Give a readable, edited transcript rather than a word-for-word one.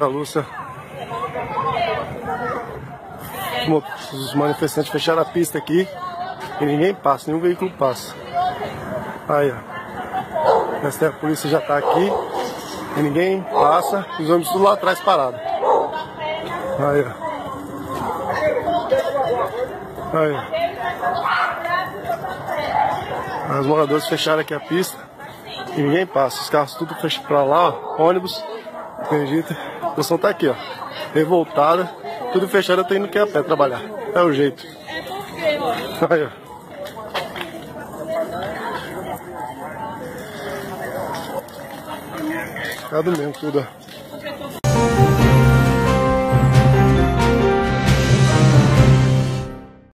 Lúcia. Os manifestantes fecharam a pista aqui e ninguém passa, nenhum veículo passa. Aí, ó. Mas a polícia já tá aqui e ninguém passa, os ônibus tudo lá atrás parado. Aí, ó. Aí, ó. Os moradores fecharam aqui a pista e ninguém passa. Os carros tudo fecham pra lá, ó. Ônibus. Acredita? A situação tá aqui, ó. Revoltada. Tudo fechado, eu tô indo aqui a pé trabalhar. É o jeito. Aí, ó. Ficado mesmo tudo, ó.